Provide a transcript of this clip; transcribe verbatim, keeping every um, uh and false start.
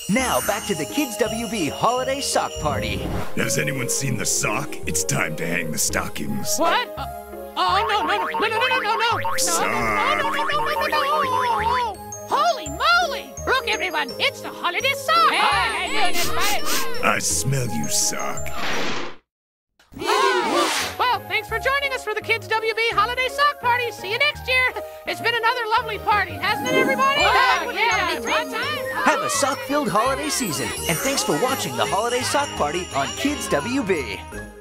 Now back to the Kids W B Holiday Sock Party. Has anyone seen the sock? It's time to hang the stockings. What? Uh, oh, no, no, no, no, no, no, no, no, no. Sock. No, no, no, no, no, no, no. Holy moly! Look, everyone, it's the holiday sock. Hey, hey, hey, I smell you, sock. Well, thanks for joining us for the Kids W B Holiday Sock Party. See you next year. It's been another lovely party, hasn't it, everybody? Oh, yeah, yeah, right time. Have a sock-filled holiday season, and thanks for watching the Holiday Sock Party on Kids W B.